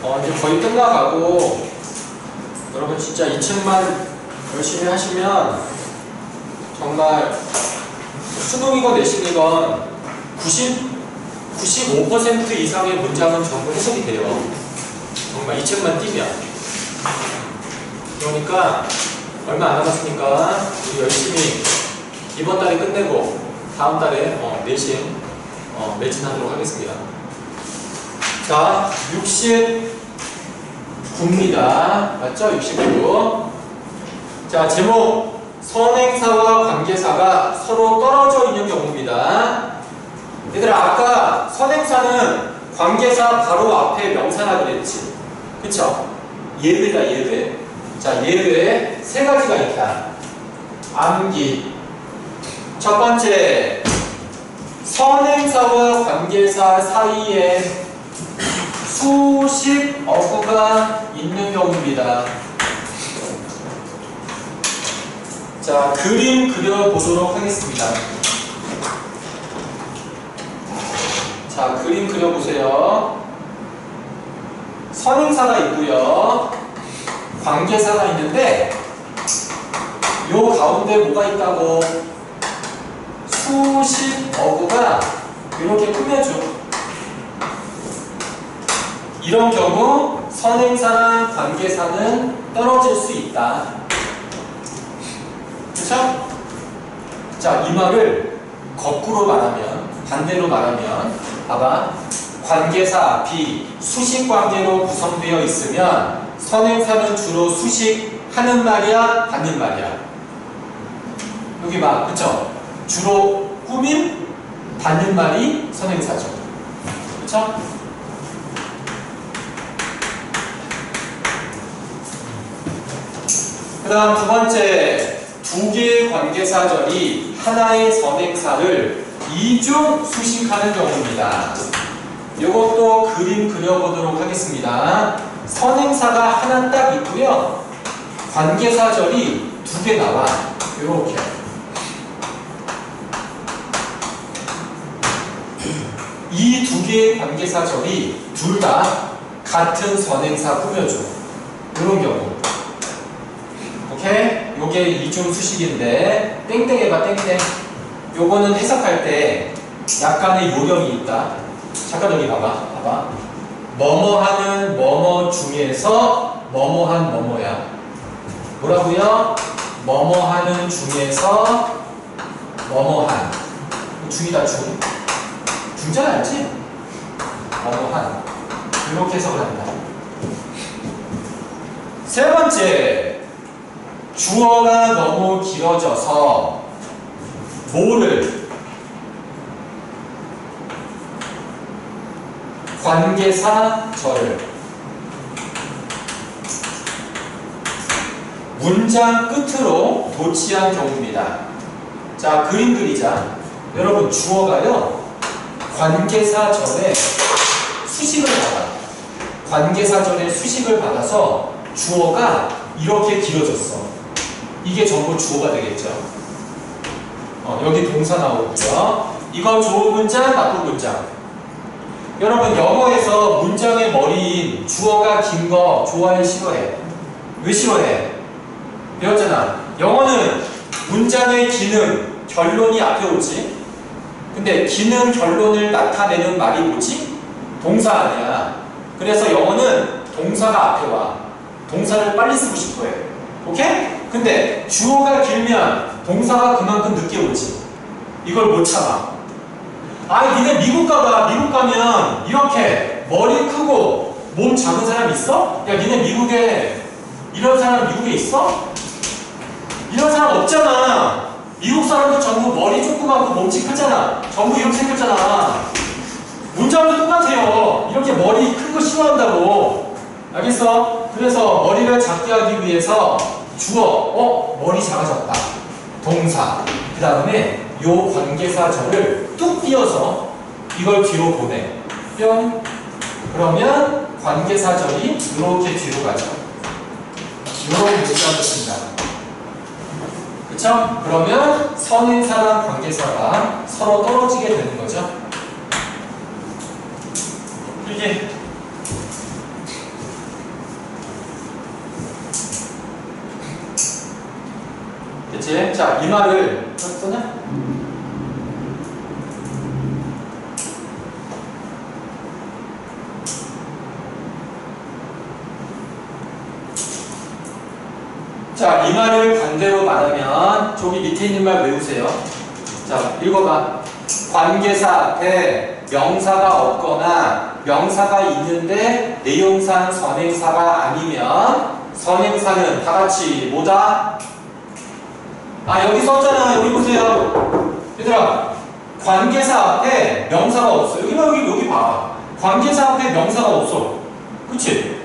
이제 거의 끝나가고 여러분 진짜 이 책만 열심히 하시면 정말 수능이건 내신이건 95% 이상의 문장은 전부 해석이 돼요. 정말 이 책만 띄면. 그러니까 얼마 안 남았으니까 우리 열심히 이번 달에 끝내고 다음 달에 내신 매진하도록 하겠습니다. 자, 69입니다. 맞죠? 69. 자, 제목 선행사와 관계사가 서로 떨어져 있는 경우입니다. 얘들아, 아까 선행사는 관계사 바로 앞에 명사라 그랬지. 그쵸? 예외다, 예외. 자, 예외 세 가지가 있다. 암기. 첫 번째, 선행사와 관계사 사이에 수식 어구가 있는 경우입니다. 자, 그림 그려보도록 하겠습니다. 자, 그림 그려보세요. 선행사가 있고요. 관계사가 있는데 요 가운데 뭐가 있다고? 수식 어구가 이렇게 꾸며줘. 이런 경우 선행사랑 관계사는 떨어질 수 있다. 그쵸? 자, 이 말을 거꾸로 말하면, 반대로 말하면, 봐봐. 관계사 B, 수식관계로 구성되어 있으면 선행사는 주로 수식하는 말이야, 받는 말이야? 여기 봐, 그쵸? 주로 꾸민, 받는 말이 선행사죠. 그쵸? 그 다음 두 번째, 두 개의 관계사절이 하나의 선행사를 이중 수식하는 경우입니다. 이것도 그림 그려보도록 하겠습니다. 선행사가 하나 딱 있고요. 관계사절이 두 개 나와. 이렇게. 이 두 개의 관계사절이 둘 다 같은 선행사 꾸며줘. 이런 경우. 오케이? 요게 이중 수식인데 땡땡 해봐, 땡땡. 요거는 해석할 때 약간의 요령이 있다. 잠깐 여기 봐봐. 뭐뭐하는 뭐뭐 중에서 뭐뭐한 뭐뭐야. 뭐라고요? 뭐뭐하는 중에서 뭐뭐한. 중이다, 중. 중자 알지? 뭐뭐한. 이렇게 해석을 한다. 세 번째, 주어가 너무 길어져서 뭐를 관계사절을 문장 끝으로 도치한 경우입니다. 자, 그림 그리자. 여러분, 주어가요 관계사절에 수식을 받아. 관계사절에 수식을 받아서 주어가 이렇게 길어졌어. 이게 전부 주어가 되겠죠. 여기 동사 나오고요. 이건 좋은 문장, 나쁜 문장. 여러분, 영어에서 문장의 머리인 주어가 긴 거 좋아해, 싫어해? 왜 싫어해? 배웠잖아. 영어는 문장의 기능, 결론이 앞에 오지. 근데 기능, 결론을 나타내는 말이 뭐지? 동사 아니야. 그래서 영어는 동사가 앞에 와. 동사를 빨리 쓰고 싶어 해. 오케이? 근데 주어가 길면 동사가 그만큼 늦게 오지. 이걸 못 참아. 니네 미국 가봐. 미국 가면 이렇게 머리 크고 몸 작은 사람 있어? 야, 니네 미국에 이런 사람 미국에 있어? 이런 사람 없잖아. 미국 사람들 전부 머리 조그맣고 몸집 크잖아. 전부 이렇게 생겼잖아. 문장도 똑같아요. 이렇게 머리 큰 거 싫어한다고. 알겠어? 그래서 머리를 작게 하기 위해서 주어, 머리 작아졌다. 동사. 그 다음에 요 관계사절을 뚝 띄어서 이걸 뒤로 보내. 뿅. 그러면 관계사절이 이렇게 뒤로 가죠. 이런 문장을 쓴다. 그쵸? 그러면 선행사랑 관계사가 서로 떨어지게 되는 거죠. 이게 말을 썼냐? 자, 이 말을 반대로 말하면 저기 밑에 있는 말 외우세요. 자, 읽어봐. 관계사 앞에 명사가 없거나 명사가 있는데 내용상 선행사가 아니면 선행사는 다 같이 뭐다? 아, 여기 썼잖아. 여기 보세요. 얘들아, 관계사 앞에 명사가 없어. 여기 봐. 관계사 앞에 명사가 없어. 그치?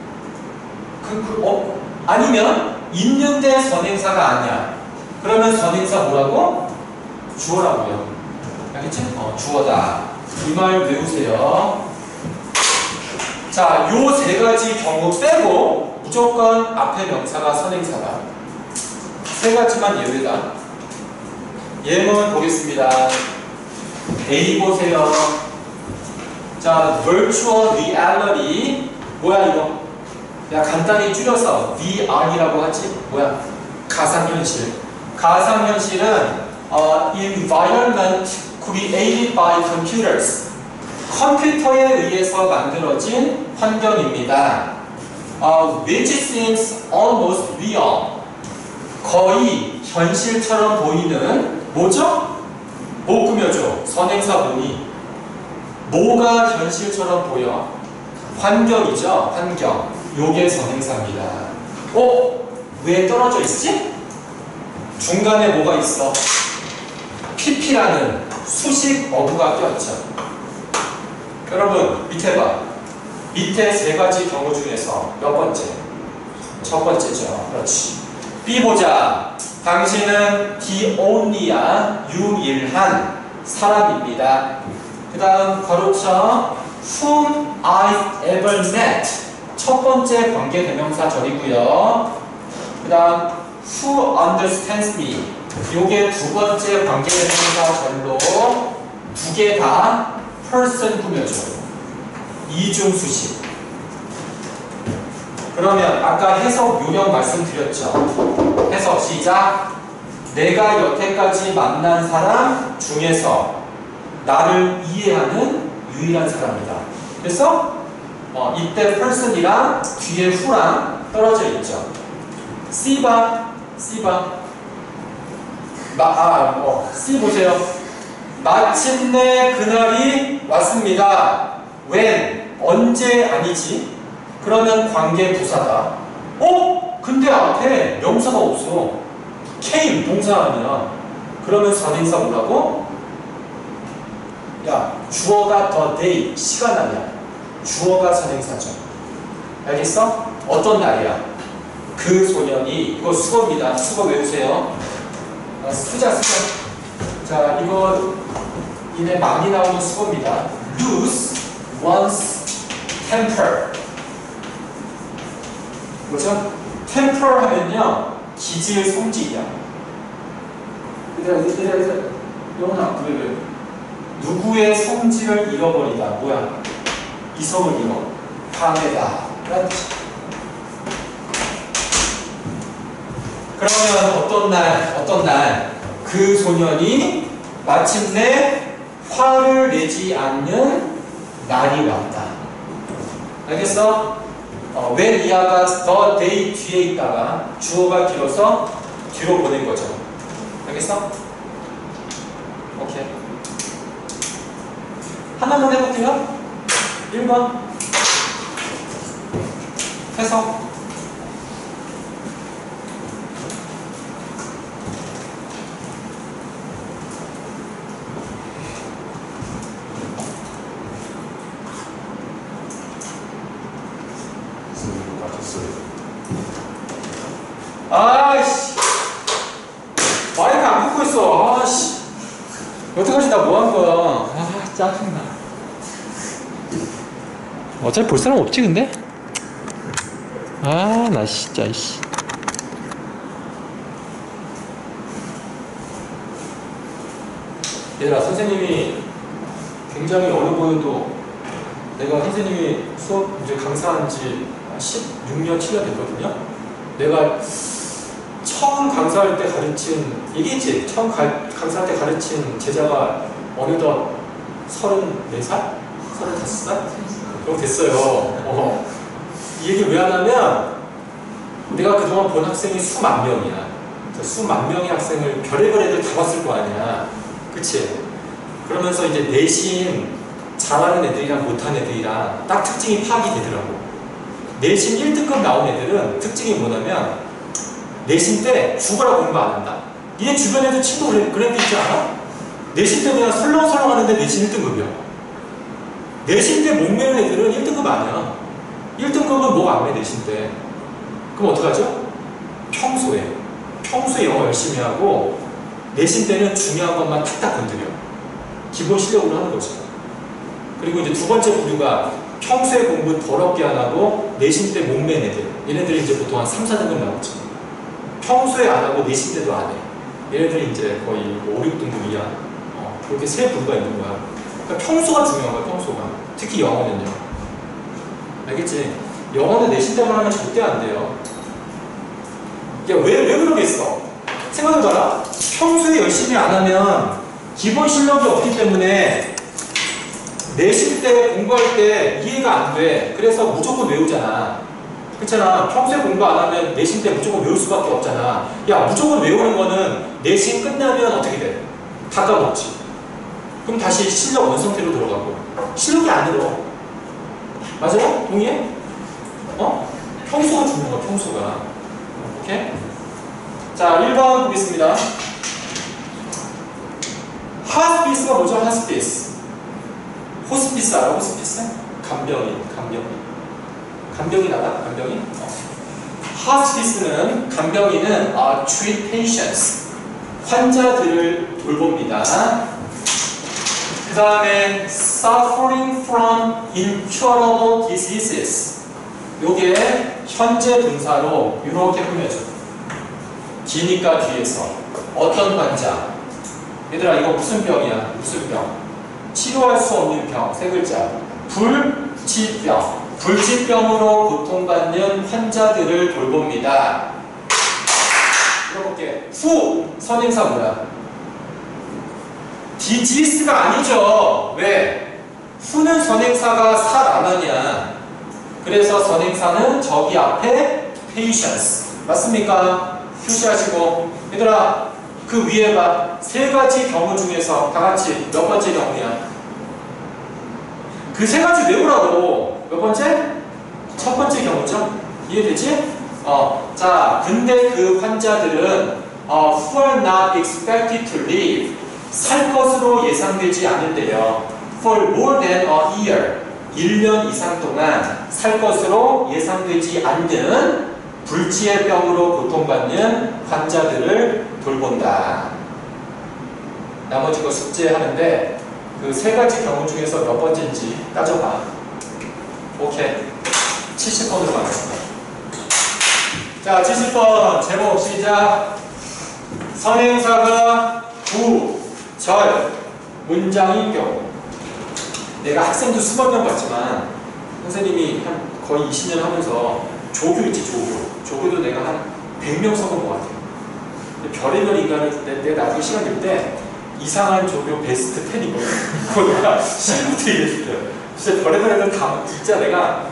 아니면 있는데 선행사가 아니야. 그러면 선행사 뭐라고? 주어라고요. 알겠지? 주어다. 이 말 외우세요. 자, 요 세 가지 경우 빼고 무조건 앞에 명사가 선행사다. 세 가지만 예외다. 예문 보겠습니다. A 보세요. 자, virtual reality 뭐야 이거? 야, 간단히 줄여서 VR이라고 하지. 뭐야? 가상현실. 가상현실은 environment created by computers. 컴퓨터에 의해서 만들어진 환경입니다. which seems almost real. 거의 현실처럼 보이는 뭐죠? 뭐 꾸며줘? 선행사 보니. 뭐가 현실처럼 보여? 환경이죠. 환경. 요게 선행사입니다. 왜 떨어져 있지? 중간에 뭐가 있어? PP라는 수식 어구가 껴있죠. 여러분 밑에 봐. 밑에 세 가지 경우 중에서 몇 번째? 첫 번째죠. 그렇지. B 보자. 당신은 the only야. 유일한 사람입니다. 그 다음 괄호쳐 whom I've ever met. 첫 번째 관계대명사 절이고요. 그 다음 who understands me. 요게 두 번째 관계대명사 절로 두 개 다 person 꾸며줘요. 이중수식. 그러면 아까 해석 요령 말씀드렸죠. 해석 시작. 내가 여태까지 만난 사람 중에서 나를 이해하는 유일한 사람이다. 그래서 이때 person이랑 뒤에 who랑 떨어져 있죠. C봐. C 보세요. 마침내 그날이 왔습니다. when, 언제 아니지? 그러면 관계 부사다. 근데 앞에 명사가 없어. came, 동사 아니야. 그러면 선행사 뭐라고? 야, 주어가 the day, 시간 아니야. 주어가 선행사죠. 알겠어? 어떤 날이야? 그 소년이, 이거 수거입니다. 수거 외우세요. 수자. 자, 이거 이내 많이 나오는 수거입니다. lose one's temper. 뭐죠? temper 하면요, 기질, 성질이야. 영훈아, 왜? 누구의 성질을 잃어버리다. 뭐야? 이성을 잃어. 화내다. 그렇지. 그러면 어떤 날 그 소년이 마침내 화를 내지 않는 날이 왔다. 알겠어? when 이하가 the day 뒤에 있다가 주어가 길어서 뒤로 보낸 거죠. 알겠어? 오케이. 하나만 해볼게요. 1번 해석. 아이씨, 마이크 안 끄고 있어. 아씨, 여태까지 나 뭐 한 거야? 짜증나. 어차피 볼 사람 없지 근데? 나 진짜 씨. 얘들아, 선생님이 굉장히 어려 보여도 내가 선생님이 수업 이제 강사한 지 16년, 7년 됐거든요. 내가 처음 강사할 때 가르친, 얘기했지? 처음 강사할 때 가르친 제자가 어느덧 34살? 35살? 그럼 됐어요. 이 얘기 왜 하냐면, 내가 그동안 본 학생이 수만 명이야. 수만 명의 학생을 별의별 애들 다 봤을 거 아니야. 그치? 그러면서 이제 내신 잘하는 애들이랑 못하는 애들이랑 딱 특징이 파악이 되더라고. 내신 1등급 나온 애들은 특징이 뭐냐면, 내신 때 죽어라 공부 안 한다. 얘 주변에도 친구 그런 애 있지 않아? 내신 때 그냥 설렁설렁 하는데 내신 1등급이야. 내신 때 목 메는 애들은 1등급 아니야. 1등급은 목 안 매, 내신 때. 그럼 어떡하죠? 평소에 영어 열심히 하고 내신 때는 중요한 것만 탁탁 건드려. 기본 실력으로 하는 거죠. 그리고 이제 두 번째 부류가 평소에 공부 더럽게 안 하고 내신 때 목 맨 애들. 얘네들이 이제 보통 한 3, 4등급 나오죠. 평소에 안 하고 내신 때도 안 해. 얘네들이 이제 거의 5, 6등급 이하. 그렇게 세 부류가 있는 거야. 그러니까 평소가 중요한 거야, 평소가. 특히 영어는요. 알겠지? 영어는 내신 때만 하면 절대 안 돼요. 야, 왜 그러겠어? 생각해봐라. 평소에 열심히 안 하면 기본 실력이 없기 때문에 내신 때 공부할 때 이해가 안 돼. 그래서 무조건 외우잖아. 그렇잖아. 평소에 공부 안 하면 내신 때 무조건 외울 수밖에 없잖아. 야, 무조건 외우는 거는 내신 끝나면 어떻게 돼? 다 까먹지. 그럼 다시 실력 원상태로 들어가고. 실력이 안 늘어. 맞아요? 동의해? 평소가 중요한 거야, 평소가. 오케이? 자, 1번 보겠습니다. 하스피스가 뭐죠? 하스피스. 호스피스 알아? 호스피스? 간병인 알아? 간병인? 하스피스는, 간병인은 treat patients. 환자들을 돌봅니다. 그 다음에 suffering from incurable diseases. 요게 현재 분사로 이렇게 꾸며줘. 기니까 뒤에서 어떤 환자. 얘들아 이거 무슨 병이야? 무슨 병? 치료할 수 없는 병. 세 글자. 불치병. 불치병으로 고통받는 환자들을 돌봅니다. 들어볼게. 후! 선행사 뭐야? 디지스가 아니죠. 왜? 후는 선행사가 살아나냐. 그래서 선행사는 저기 앞에 patients. 맞습니까? 휴시하시고. 얘들아 그 위에 봐. 세 가지 경우 중에서 다 같이 몇 번째 경우야? 그 세 가지 외우라고. 몇 번째? 첫 번째 경우죠? 이해되지? 자, 근데 그 환자들은 who are not expected to live. 살 것으로 예상되지 않은데요. For more than a year. 1년 이상 동안 살 것으로 예상되지 않는 불치의 병으로 고통받는 환자들을 돌본다. 나머지 거 숙제하는데 그 세 가지 경우 중에서 몇 번째인지 따져봐. 오케이. 70번으로 가겠습니다. 자, 70번 제목 시작. 선행사가 부, 절, 문장인 경우. 내가 학생도 수백 명 봤지만 선생님이 한 거의 20년 하면서 조교 있지, 조교도 내가 한 100명 써본 것 같아요. 별의별 인간을 내가 나중에 시간 될 때 이상한 조교 베스트 10이거든. 그거 내가 시부터 얘기했을 때 진짜 별의별 애들 다 진짜 내가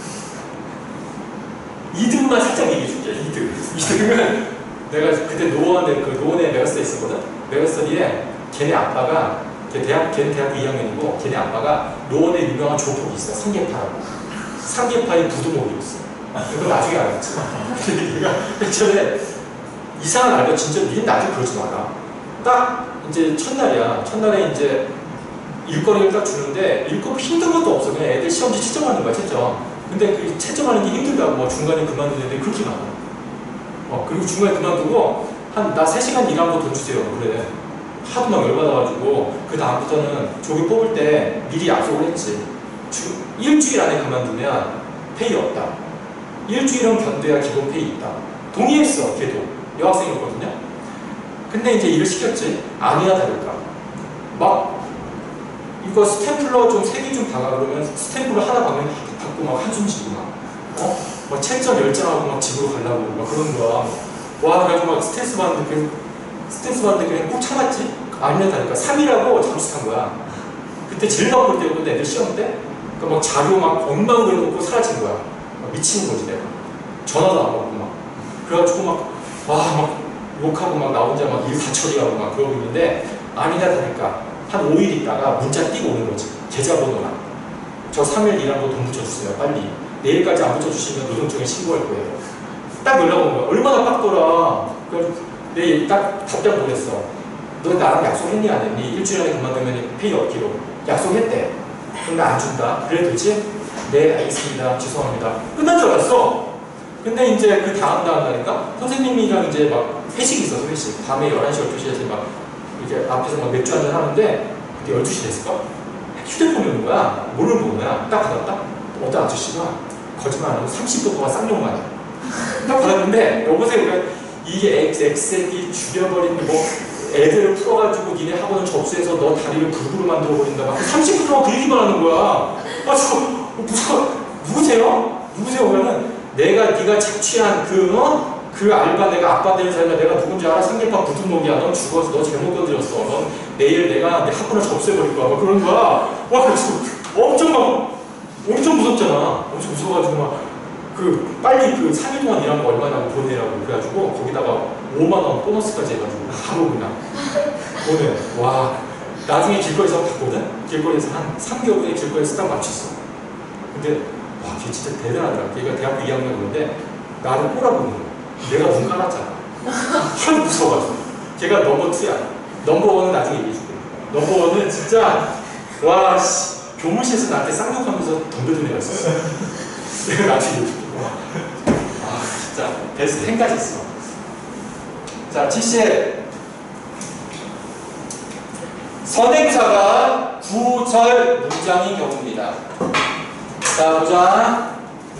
2등만 살짝 얘기해줄게. 2등은 내가 그때 노원에 메가스터디 있었거든. 메가스터디에 걔네 아빠가 걔는 대학교 2학년이고 걔네 아빠가 노원에 유명한 조폭이 있어. 삼계파라고. 삼계파의 부두목이었어. 그거 나중에 알았지. 내가 전에 이상한 알바 진짜 니는 나중에 그러지 마라. 딱 이제 첫날이야. 첫날에 이제 일거리를 딱 주는데 읽고 힘든 것도 없어. 그냥 애들 시험지 채점하는 거야, 채점. 근데 그 채점하는 게 힘들다고 뭐 중간에 그만두는 애들이 그렇게 많아. 그리고 중간에 그만두고 나 3시간 일한 거 돈 주세요. 그래. 하도 막 열받아가지고 그 다음부터는 조교 뽑을 때 미리 약속을 했지. 일주일 안에 그만두면 페이 없다. 일주일은 견뎌야 기본 페이 있다. 동의했어. 걔도. 여학생이었거든요. 근데 이제 일을 시켰지. 아니야 다를까. 막 이거 스탬플러 좀 색이 좀 박아 그러면 스탬플러 하나 박으면 받고 막 한숨 쉬고 막 채점 10장 하고 막 집으로 가려고 막 그런 거야. 와, 그래가지고 막 스트레스 받는데 그냥 꼭 참았지? 아니라니까. 3일하고 잠수 탄 거야. 그때 제일 바쁠 때였는데 애들 시험 때? 그러니까 막 자료 막 엉망으로 해놓고 사라진 거야. 막 미치는 거지, 내가. 전화도 안 받고 막. 그래가지고 막, 와, 막 욕하고 막 나 혼자 막 일 다 처리하고 막 그러고 있는데 아니다 다니까. 한 5일 있다가 문자 띄고 오는 거지. 계좌번호랑. 저 3일 일한 거 돈 붙여주세요, 빨리. 내일까지 안 붙여주시면 노동청에 신고할 거예요. 딱 연락 온 거야. 얼마나 빡돌아. 그래서 내일 딱 답장 보냈어. 너 나랑 약속했니 안 했니? 일주일 안에 그만두면 페이 얻기로. 약속했대. 근데 안 준다. 그래 되지? 네 알겠습니다. 죄송합니다. 끝난 줄 알았어. 근데 이제 그 다음 날인가? 선생님이랑 이제 막 회식이 있어서 회식. 밤에 11시, 12시에 막 이렇게 앞에서 막 맥주 한잔 하는데 그때 12시 됐을까? 휴대폰이 오는 거야. 뭐를 보는 거야? 딱 받았다? 어떤 아저씨가 거짓말 안 하고 30분 동안 쌍욕만 해. 딱 받았는데 여보세요. 이게 엑셀이 죽여버린 뭐 애들을 풀어가지고 니네 학원을 접수해서 너 다리를 불구로 만들어버린다. 막 30분 동안 그 얘기만 하는 거야. 아, 저거 누구세요? 누구세요? 그러면 네가 착취한 그 알바 내가 아빠 되는 사람이 내가 누군지 알아? 삼계밥 부두목이야. 넌 죽어서 너 잘못 건드렸어. 넌 내일 내가 내 학원을 접수해버릴 거야. 막 그런 거야. 와, 그래서 엄청 무섭잖아. 엄청 무서워가지고 막 빨리 3일 동안 일한 거 얼마냐고 보내라고 그래가지고 거기다가 5만원 보너스까지 해가지고 바로 그냥 보내. 와, 나중에 길거리에서 봤거든? 길거리에서 한 3개월 후에 길거리에서 딱 맞췄어. 근데 와, 걔 진짜 대단하더라. 걔가 대학교 2학년 그런데 나를 꼬라보는 거야. 내가 눈 깔았잖아. 하도 무서워가지고. 걔가 넘버 2야. 넘버 1은 나중에 얘기해줄게. 넘버 1은 진짜 와, 씨, 교무실에서 나한테 쌍욕하면서 덤벼든 애가 있었어. 내가 나중에 얘기해줄게. 아, 진짜 베스트 10까지 했어. 자, 70. 선행사가 구절 문장인 경우입니다. 자, 보자.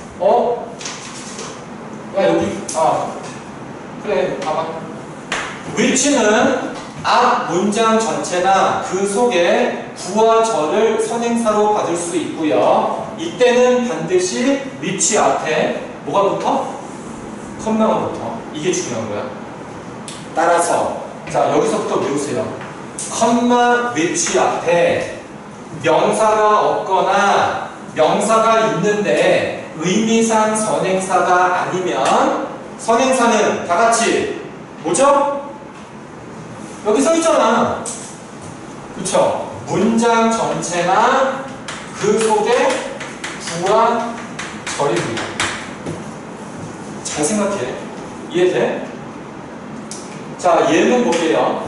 야, 여기, 그래, 봐봐. which는 앞 문장 전체나 그 속에 구와 절을 선행사로 받을 수 있고요. 이때는 반드시 which 앞에 뭐가 붙어? 컴마가 붙어. 이게 중요한 거야. 따라서, 자, 여기서부터 외우세요. 컴마 which 앞에 명사가 없거나 명사가 있는데 의미상 선행사가 아니면 선행사는 다 같이 뭐죠? 여기 써 있잖아. 그쵸? 문장 전체나 그 속에 구와 절입니다. 잘 생각해. 이해돼? 자, 예문 볼게요.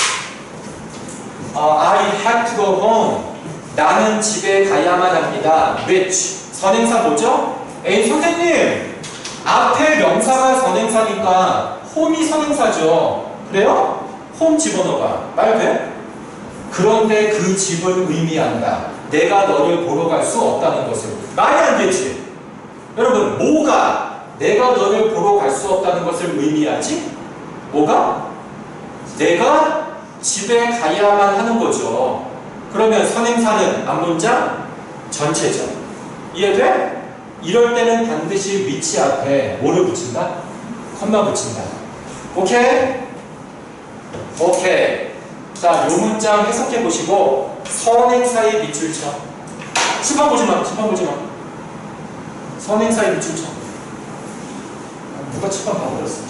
I have to go home. 나는 집에 가야만 합니다. which 선행사 뭐죠? 에이, 선생님, 앞에 명사가 선행사니까 home이 선행사죠. 그래요? home 집어넣어봐. 말 돼? 그런데 그 집을 의미한다. 내가 너를 보러 갈 수 없다는 것을. 말이 안 되지. 여러분, 뭐가 내가 너를 보러 갈 수 없다는 것을 의미하지? 뭐가? 내가 집에 가야만 하는 거죠. 그러면 선행사는 앞문장 전체죠. 이해돼? 이럴 때는 반드시 which 앞에 뭐를 붙인다? 컴마 붙인다. 오케이? 오케이. 자, 요 문장 해석해 보시고 선행사의 밑줄 쳐. 칠판 보지 마. 칠판 보지 마. 선행사의 밑줄 쳐. 누가 칠판 봐버렸어.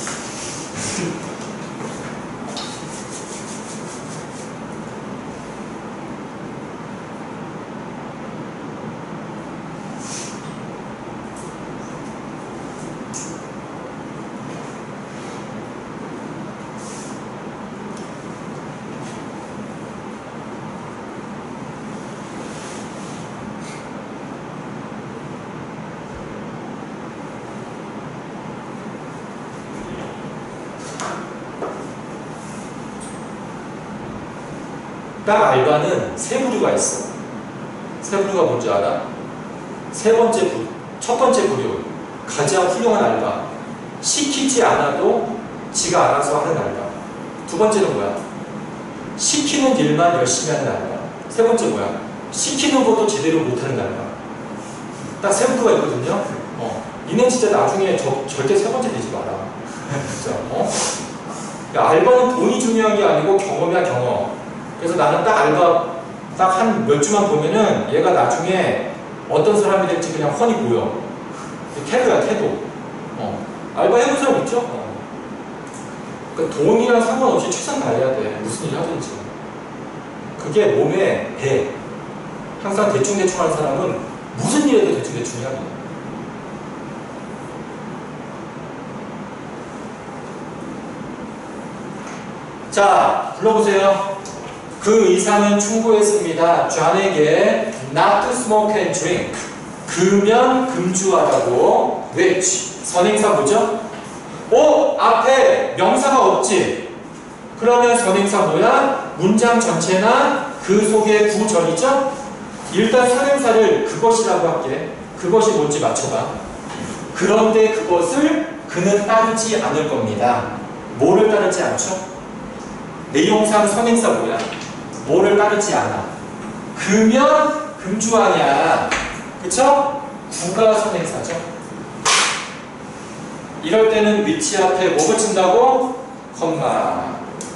딱 알바는 세 부류가 있어. 세 부류가 뭔지 알아? 세 번째 부류, 첫 번째 부류, 가장 훌륭한 알바. 시키지 않아도 지가 알아서 하는 알바. 두 번째는 뭐야? 시키는 일만 열심히 하는 알바. 세 번째 뭐야? 시키는 것도 제대로 못하는 알바. 딱 세 부류가 있거든요. 니네 진짜 나중에 절대 세 번째 되지 마라. 진짜, 야, 알바는 돈이 중요한 게 아니고 경험이야, 경험. 그래서 나는 딱 알바 딱 한 몇 주만 보면은 얘가 나중에 어떤 사람이 될지 그냥 훤히 보여. 태도야, 태도. 알바 해본 사람 있죠? 그러니까 돈이랑 상관없이 최선 다해야 돼. 무슨 일 하든지. 그게 몸에 배. 항상 대충대충 하는 사람은 무슨 일에도 대충대충 해야 돼. 자, 불러보세요. 그 의사는 충고했습니다. 존에게 not to smoke and drink. 금연 금주하라고. which 선행사 뭐죠? 앞에 명사가 없지. 그러면 선행사 뭐야? 문장 전체나 그 속에 구절이죠? 일단 선행사를 그것이라고 할게. 그것이 뭔지 맞춰봐. 그런데 그것을 그는 따르지 않을 겁니다. 뭐를 따르지 않죠? 내용상 선행사 뭐야? 뭐를 따르지 않아? 금연 금주하냐? 그쵸? 구가 선행사죠. 이럴 때는 위치 앞에 뭐 붙인다고? 컴마.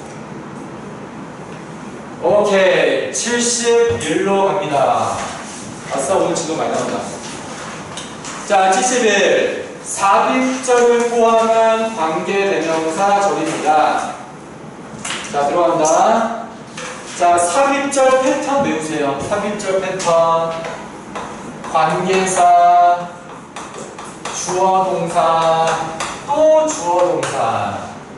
오케이. 71로 갑니다. 아싸, 오늘 지도 많이 나온다. 자, 71. 삽입절을 포함한 관계대명사 절입니다. 자, 들어간다. 자, 삽입절 패턴 외우세요. 삽입절 패턴. 관계사, 주어 동사, 또 주어 동사.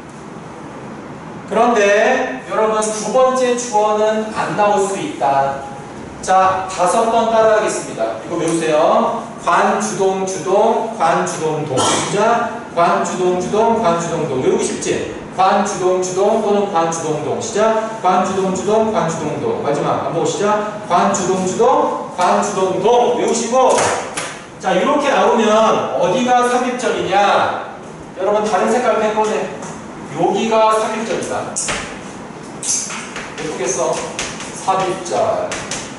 그런데 여러분 두 번째 주어는 안 나올 수 있다. 자, 5번 따라하겠습니다. 이거 외우세요. 관주동 주동, 관주동 동. 자, 관주동 주동, 관주동 동. 외우기 쉽지? 관주동 주동 또는 관주동 동. 시작. 관주동 주동, 관주동 동. 마지막 안 보고 시작. 관주동 주동, 관주동 동. 외우시고. 자, 이렇게 나오면 어디가 삽입절이냐? 여러분 다른 색깔 펜 꺼내. 여기가 삽입절이다. 예쁘겠어? 삽입절.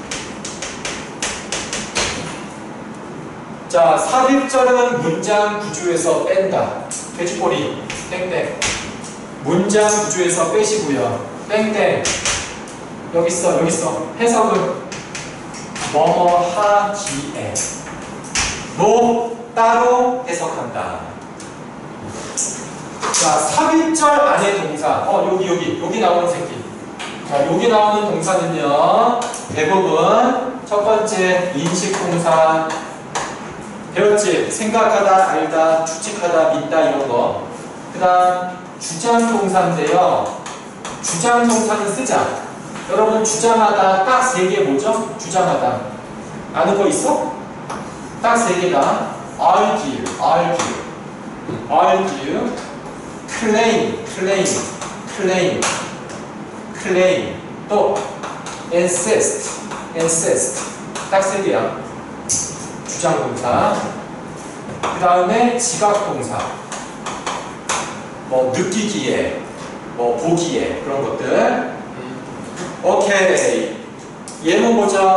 자, 삽입절은 문장 구조에서 뺀다. 돼지꼬리 땡땡. 문장 구조에서 빼시고요. 땡땡. 여기 있어, 여기 있어. 해석을 뭐뭐 하기에 뭐 따로 해석한다. 자, 삽입절 안에 동사. 여기 나오는 새끼. 자, 여기 나오는 동사는요, 대부분 첫 번째 인식동사. 배웠지? 생각하다, 알다, 추측하다, 믿다 이런 거. 그 다음 주장동사인데요. 주장동사는 쓰자. 여러분 주장하다 딱 3개 뭐죠? 주장하다. 아는 거 있어? 딱 3개다. argue, claim, 또 insist. 딱 3개야. 주장동사. 그 다음에 지각동사. 뭐 느끼기에, 뭐 보기에 그런 것들. 오케이. 예문 보죠.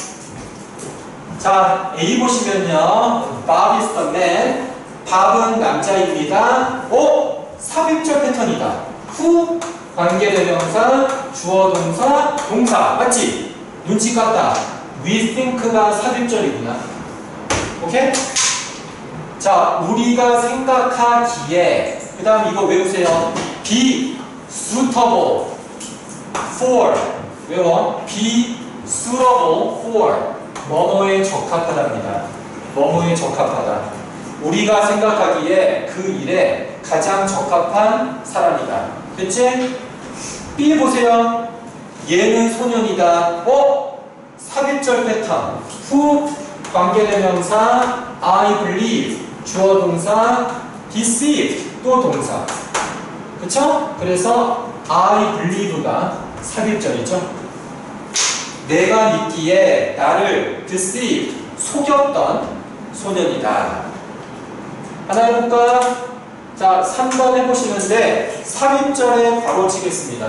자, A 보시면요. Bob is the man. 밥은 남자입니다. 삽입절 패턴이다. 후, 관계대명사, 주어동사, 동사. 맞지? 눈치 깠다. We think가 삽입절이구나. 오케이? 자, 우리가 생각하기에. 그 다음 이거 외우세요. Be suitable for. 외워. Be suitable for. 뭐뭐에 적합하답니다. 뭐뭐에 적합하다. 우리가 생각하기에 그 일에 가장 적합한 사람이다. 됐지? B 보세요. 얘는 소년이다. 삽입절 패턴. 후, 관계대명사, I believe, 주어 동사, deceive, 또 동사. 그쵸? 그래서 I believe가 삽입절이죠. 내가 믿기에 나를 deceive, 속였던 소년이다. 하나 해볼까? 자, 3번 해보시는데 삽입절에 괄호 치겠습니다.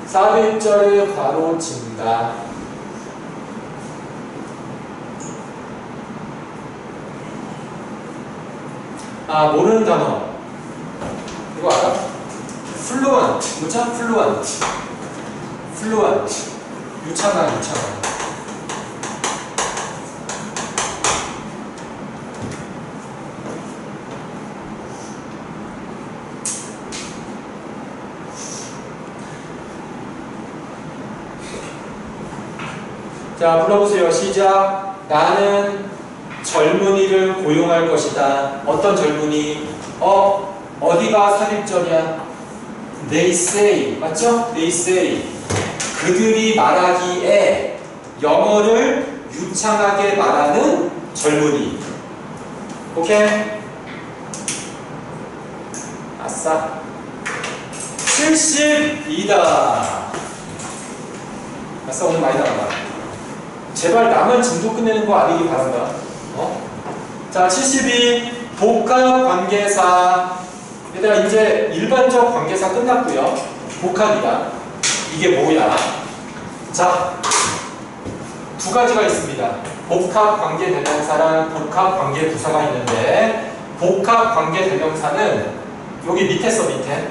삽입절을 가로친다. 아, 모르는 단어. 이거 알아? fluent. 뭐죠? fluent. fluent. 유창한, 유창한. 자, 불러보세요. 시작. 나는 젊은이를 고용할 것이다. 어떤 젊은이? 어디가 삽입절이야? They say. 맞죠? They say. 그들이 말하기에 영어를 유창하게 말하는 젊은이. 오케이? 아싸. 72다. 아싸, 오늘 많이 나간다. 제발 나만 진도 끝내는 거 아니기 바란다. 자, 72. 복합관계사. 얘들아, 이제 일반적 관계사 끝났고요. 복합이다. 이게 뭐야? 자, 두 가지가 있습니다. 복합관계대명사랑 복합관계부사가 있는데, 복합관계대명사는 여기 밑에 써, 밑에.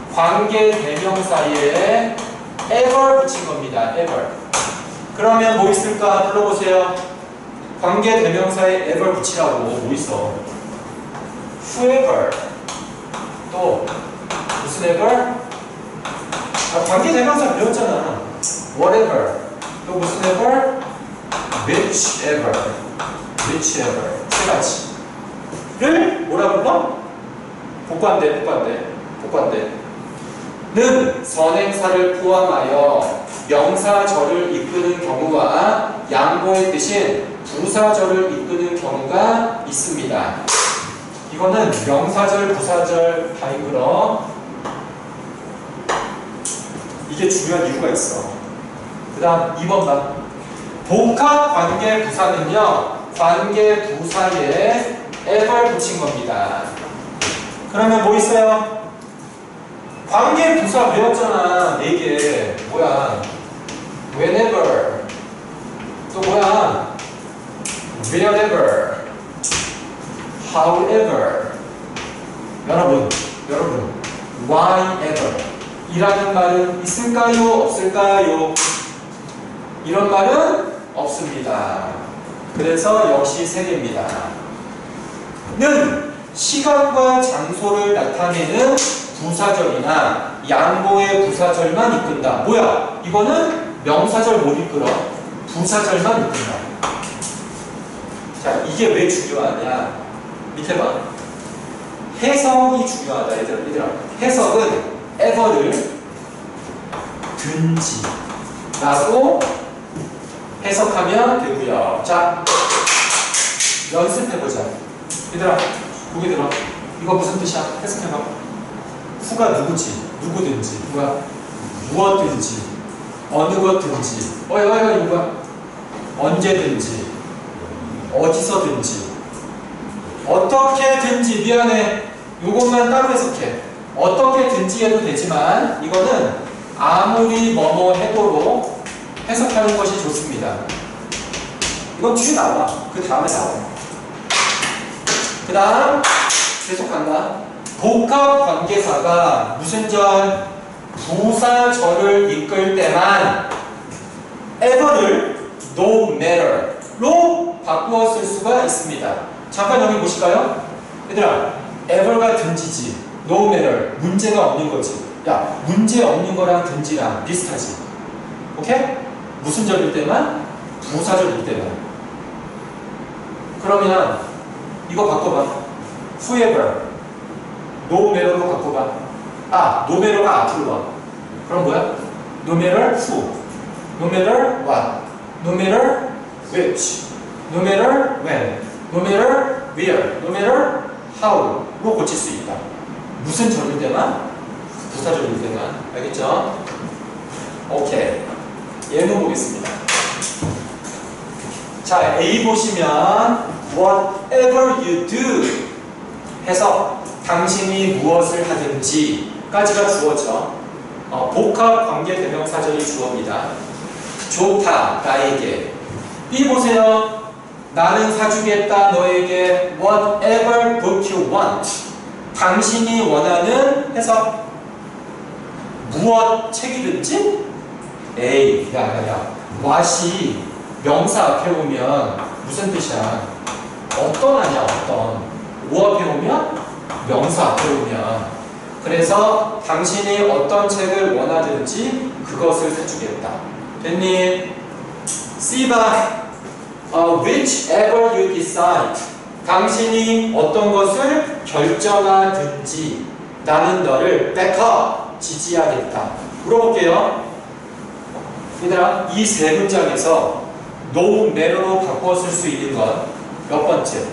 관계대명사에 ever 붙인 겁니다. ever. 그러면 뭐 있을까? 불러보세요. 관계대명사에 ever 붙이라고 뭐 있어? whoever. 또 무슨 ever? 관계대명사 배웠잖아. whatever. 또 무슨 ever? whichever. whichever. 세 가지를 뭐라 불러? 복관대, 복관대, 복관대. 는 선행사를 포함하여 명사절을 이끄는 경우와 양보의 뜻인 부사절을 이끄는 경우가 있습니다. 이거는 명사절, 부사절 다 이끌어. 이게 중요한 이유가 있어. 그 다음 2번 봐. 복합관계부사는요, 관계부사에 ever 붙인 겁니다. 그러면 뭐 있어요? 관계부사 배웠잖아. 4개. 뭐야? whenever. 또 뭐야? wherever. however. 여러분. why ever. 이라는 말은 있을까요? 없을까요? 이런 말은 없습니다. 그래서 역시 3개입니다. 는 시간과 장소를 나타내는 부사절이나 양보의 부사절만 이끈다. 뭐야? 이거는 명사절 못 이끌어. 부사절만 이끈다. 자, 이게 왜 중요하냐? 밑에 봐. 해석이 중요하다. 얘들아. 해석은 ever를 든지 라고 해석하면 되고요. 자, 연습해보자. 얘들아, 보기 들어. 이거 무슨 뜻이야? 해석해봐. 후가 누구지? 누구든지. 뭐야? 무엇든지. 어느 것든지. 이거 뭐야? 언제든지. 어디서든지. 어떻게든지. 미안해. 요것만 따로 해석해. 어떻게든지 해도 되지만 이거는 아무리 뭐뭐 해도로 해석하는 것이 좋습니다. 이건 뒤에 나와. 그 다음에 나와. 그 다음 계속 간다. 복합관계사가 무슨 절? 부사절을 이끌 때만 ever를 no matter로 바꾸어 쓸 수가 있습니다. 잠깐 여기 보실까요? 얘들아, ever가 든지지, no matter, 문제가 없는 거지. 야, 문제 없는 거랑 든지랑 비슷하지. 오케이? 무슨 절일 때만? 부사절일 때만. 그러면 이거 바꿔봐. whoever no matter로 바꿔봐. no matter가 앞으로 와. 그럼 뭐야? no matter who, no matter what, no matter which, no matter when, no matter where, no matter how로 고칠 수 있다. 무슨 절일 때만? 부사절일 때만. 알겠죠? 오케이. 예문 보겠습니다. 자, A 보시면 whatever you do 해서 당신이 무엇을 하든지 까지가 주어져. 복합 관계 대명사절이 주어입니다. 좋다, 나에게. B 보세요. 나는 사주겠다, 너에게. Whatever book you want. 당신이 원하는 해석. 무엇 책이든지? 에이, 야. what이 명사 앞에 오면 무슨 뜻이야? 어떤 아니야, 어떤. 뭐 앞에 오면? 명사 앞에 오면. 그래서 당신이 어떤 책을 원하든지 그것을 사주겠다. 됐니? C봐. Whichever you decide. 당신이 어떤 것을 결정하든지 나는 너를 back up. 지지하겠다. 물어볼게요. 얘들아, 이 세 문장에서 no matter로 바꿔 쓸 수 있는 건 몇 번째?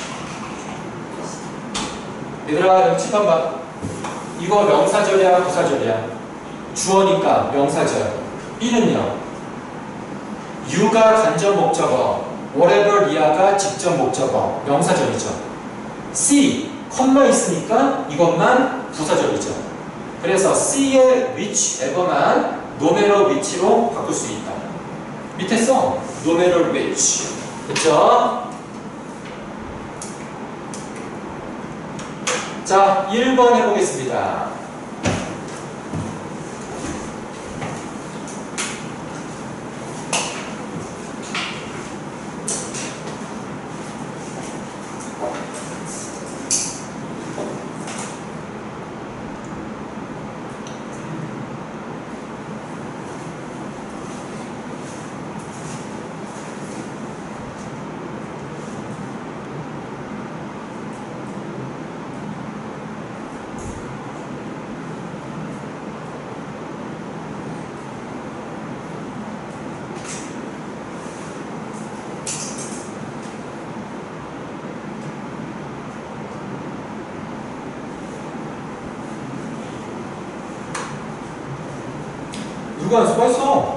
얘들아, 여기 칠판 봐. 이거 명사절이야, 부사절이야? 주어니까 명사절. B는요? you가 간접 목적어, whatever 리아가 직접 목적어, 명사절이죠. C, 컴마 있으니까 이것만 부사절이죠. 그래서 C의 whichever만 no matter which로 바꿀 수 있다. 밑에 써 no matter which. 그쵸? 자, 1번 해보겠습니다. 누가 안 수고했어?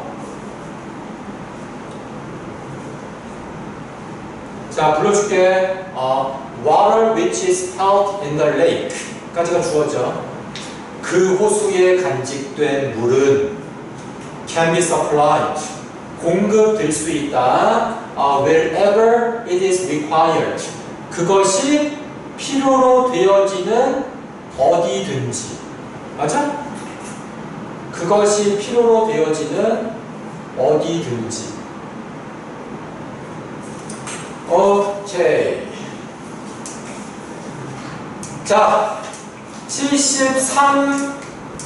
자, 불러줄게. Water which is held in the lake 까지가 주어져. 그 호수에 간직된 물은 can be supplied 공급될 수 있다. Wherever it is required 그것이 필요로 되어지는 어디든지. 맞아? 그것이 필요로 되어지는 어디든지. 오케이. 자, 73.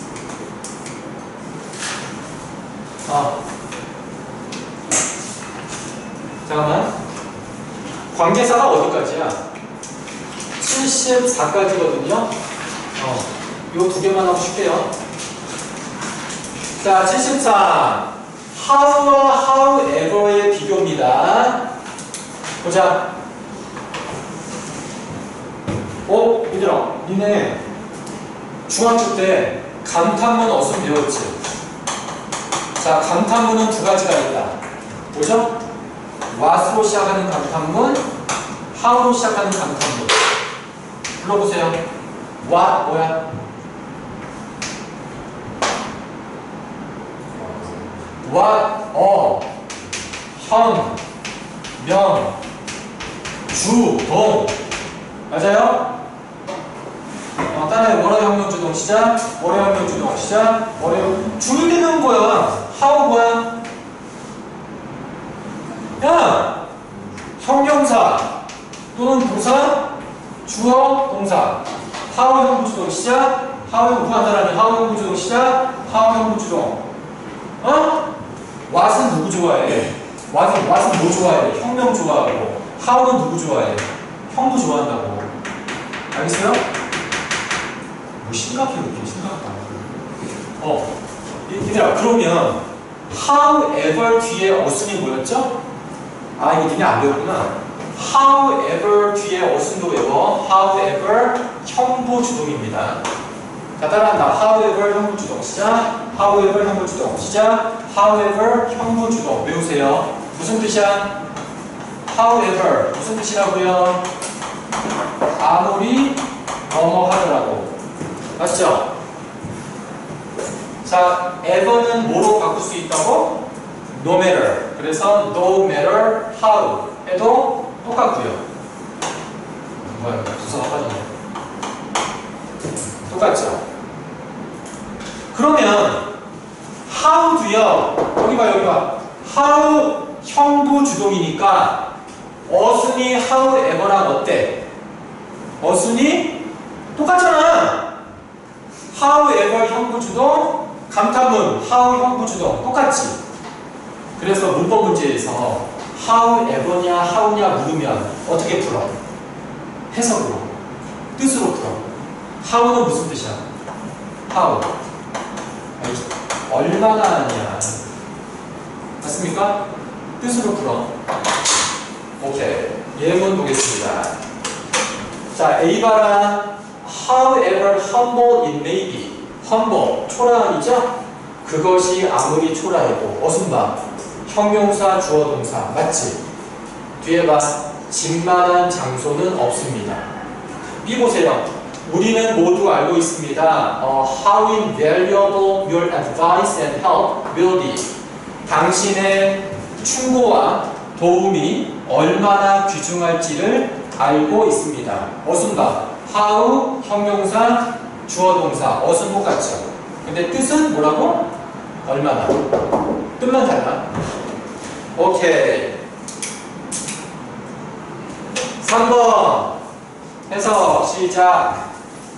잠깐만. 관계사가 어디까지야? 74까지거든요. 요 두 개만 하고 쉴게요. 자, 73. how와 however의 비교입니다. 보자. 얘들아, 니네 중학교 때 감탄문 어순 배웠지? 자, 감탄문은 두 가지가 있다. 뭐죠? what으로 시작하는 감탄문, how로 시작하는 감탄문. 불러보세요. what 뭐야? what, 현, 명, 주, 동. 맞아요? 따라해. 월화형용주동 시작. 월화형용주동 시작. 주를 대는 거야. how 뭐야? 야! 형용사 또는 부사, 주어, 동사. how 형부주동 시작. how 구한다라니 how 형부주동 시작. how 형부주동. what은 누구 좋아해? what은 뭐 좋아해? 형명 좋아하고. how는 누구 좋아해? 형부 좋아한다고. 알겠어요? 뭐 심각해, 이렇게 심각하다. 얘들아, 그러면 however 뒤에 어순이 뭐였죠? 이거 니네 안 배웠구나. however 뒤에 어순도 외워. however 형부 주동입니다. 자, 따라한다. however 형부 주동 시작. however 형부 주동 시작. however 형부 주동 외우세요. 무슨 뜻이야? however 무슨 뜻이라고요? 아무리 뭐뭐 하더라도. 아시죠? 자, ever는 뭐로 바꿀 수 있다고? no matter. 그래서 no matter how 해도 똑같고요. 뭐야, 부서가 빠졌네. 똑같죠? 그러면 how도요. 여기 봐, 여기 봐. how 형부 주동이니까 어순이 however랑 어때? 어순이 똑같잖아. however 형부 주동, 감탄문 how 형부 주동 똑같지. 그래서 문법 문제에서 however냐 how냐 물으면 어떻게 풀어? 해석으로, 뜻으로 풀어. how는 무슨 뜻이야? how. 아니, 얼마나 하냐. 맞습니까? 뜻으로 풀어. 오케이. 예문 보겠습니다. 자, A바라 however humble it may be. humble, 초라함이죠? 그것이 아무리 초라해도 어순바, 형용사, 주어, 동사. 맞지? 뒤에 봐. 집만한 장소는 없습니다. B 보세요. 우리는 모두 알고 있습니다. How invaluable your advice and help will be. 당신의 충고와 도움이 얼마나 귀중할지를 알고 있습니다. 어순바, how, 형용사, 주어, 동사. 어순 똑같죠? 근데 뜻은 뭐라고? 얼마나. 뜻만 달라. 오케이. 3번 해석 시작.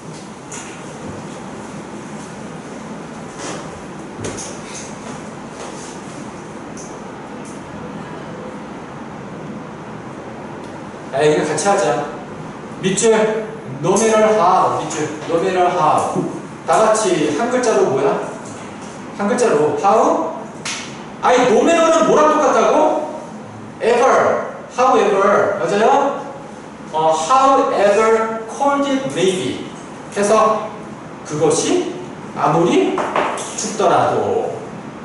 이거 같이 하자. 밑줄 no matter how. 밑줄 no matter how. 다 같이 한 글자로 뭐야? 한 글자로 how? 아니 no matter는 뭐랑 똑같다고? ever, however. 맞아요? however cold it may be. 그래서 그것이 아무리 춥더라도.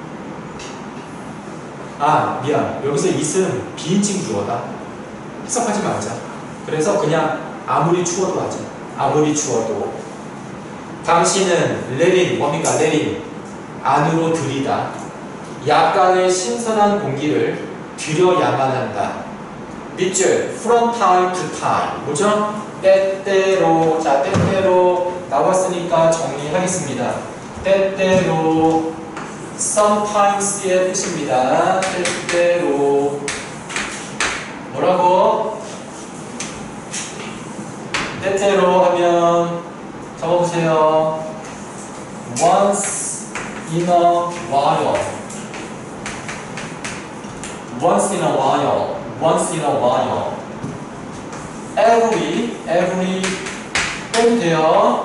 아 미안. 여기서 it은 비인칭 주어다. 해석하지 말자. 그래서 그냥 아무리 추워도 하자. 아무리 추워도. 당신은 let 뭡니까? let 안으로 들이다. 약간의 신선한 공기를 들여야만 한다. 밑줄 from time to time. 뭐죠? 때때로. 자, 때때로 나왔으니까 정리하겠습니다. 때때로 sometimes의 뜻입니다. 때때로 뭐라고? 때때로 하면 적어보세요. once in a while. once in a while. once in a while. every 빼도 돼요.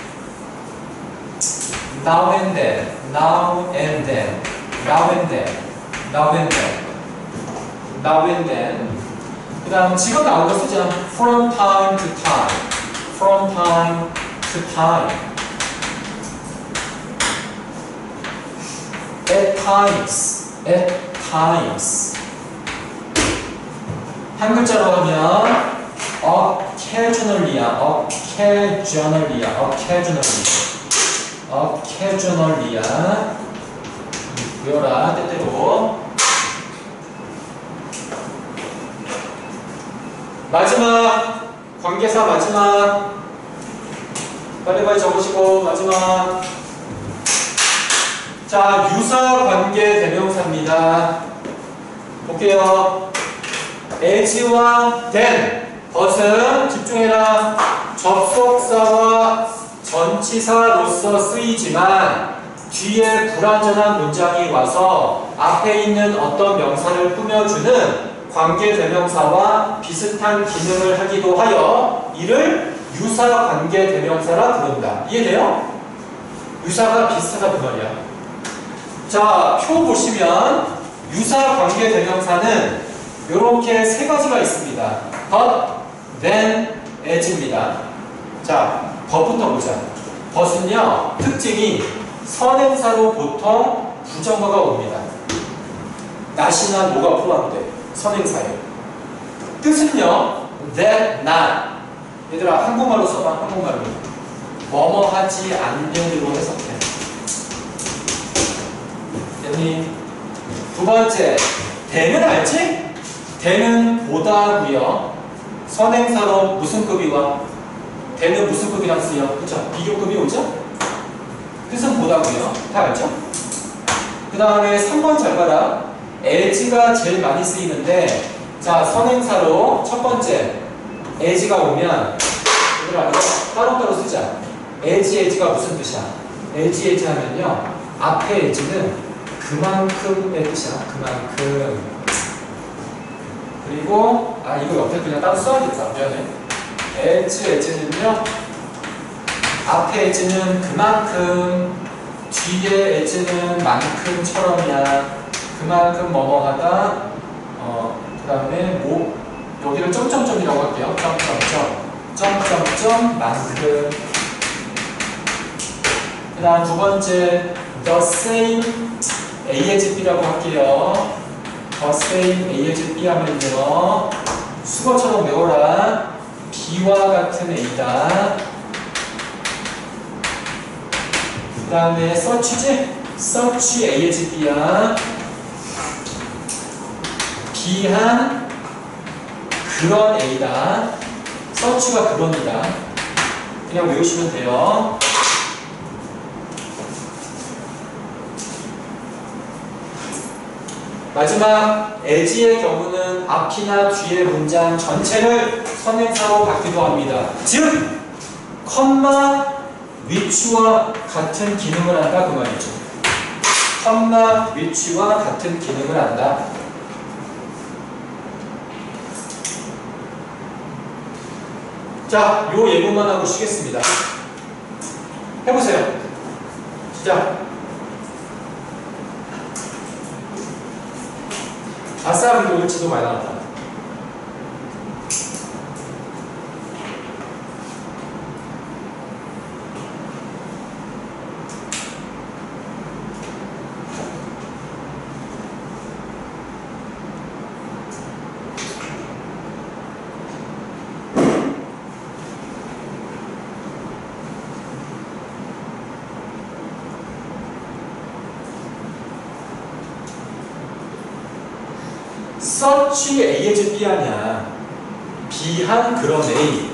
now and then. now and then. now and then. now and then. now and then. 그 다음 지금 나온 거 쓰자. from time to time. from time to time. at times. at times. 한 글자로 하면 occasionally야. occasionally야. occasionally. occasionally야. 외워라. 때때로. 마지막 관계사 마지막 빨리빨리 적으시고 마지막. 자, 유사 관계 대명사입니다. 볼게요. as와 then 것은 집중해라. 접속사와 전치사로서 쓰이지만 뒤에 불완전한 문장이 와서 앞에 있는 어떤 명사를 꾸며주는 관계대명사와 비슷한 기능을 하기도 하여 이를 유사관계대명사라 부른다. 이해돼요? 유사가 비슷하다 그 말이야. 자, 표 보시면 유사관계대명사는 이렇게 세 가지가 있습니다. but, then, as입니다. 자, but부터 보자. but은요, 특징이 선행사로 보통 부정어가 옵니다. not이나 no가 포함돼. 선행사예요. 뜻은요, that, not. 얘들아, 한국말로 써봐, 한국말로. 뭐뭐 하지 않는으로 해석해. 됐니? 두 번째, 대는 알지? 대는 보다고요. 선행사로 무슨 급이 와? 대는 무슨 급이랑 쓰여? 그쵸? 비교급이 오죠? 뜻은 보다고요. 다 알죠? 그 다음에 3번 잘 봐라. as가 제일 많이 쓰이는데, 자, 선행사로 첫 번째 as가 오면 얘들아 이거 따로따로 쓰자. as가 무슨 뜻이야? as 하면요, 앞에 as는 그만큼의 뜻이야. 그만큼. 그리고 이거 옆에 그냥 따로 써야겠다. 미안해. as는요, 앞에 as는 그만큼, 뒤에 as는 만큼처럼이야. 그만큼 뭐뭐하다. 그 다음에 뭐 여기를 점점점이라고 할게요. 점점점 만큼. 그 다음 두 번째 the same A as B라고 할게요. the same A as B 하면요, 수거처럼 외워라. B와 같은 A다. 그 다음에 such지? such A as B야. B한 그런 A다. such가 그런이다. 그냥 외우시면 돼요. 마지막 as의 경우는 앞이나 뒤의 문장 전체를 선행사로 받기도 합니다. 즉, 컴마 위치와 같은 기능을 한다 그 말이죠. 컴마 위치와 같은 기능을 한다. 자, 요 예고만 하고 쉬겠습니다. 해보세요. 시작. 아싸, 그리고 오늘 지도 많이 나왔다. such A as B 하냐? B한 그런 A.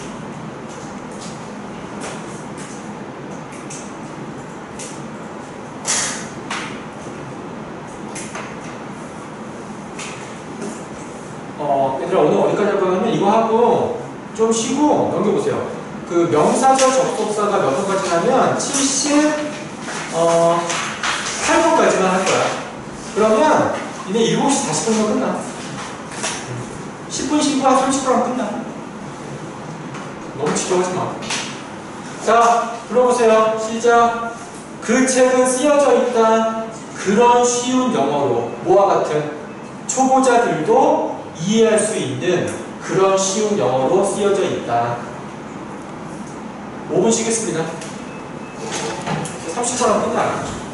얘들아 오늘 어디까지 할 거냐면 이거 하고 좀 쉬고 넘겨보세요. 그 명사절 접속사가 몇 번까지 하면 78번까지만 할 거야. 그러면 이제 7시 40분이면 끝나. 10분 쉬고 한 30분 하면 끝나. 너무 지겨워하지 마. 자, 불러보세요. 시작. 그 책은 쓰여져 있다. 그런 쉬운 영어로 뭐와 같은 초보자들도 이해할 수 있는 그런 쉬운 영어로 쓰여져 있다. 5분 쉬겠습니다. 30분 하면 끝나.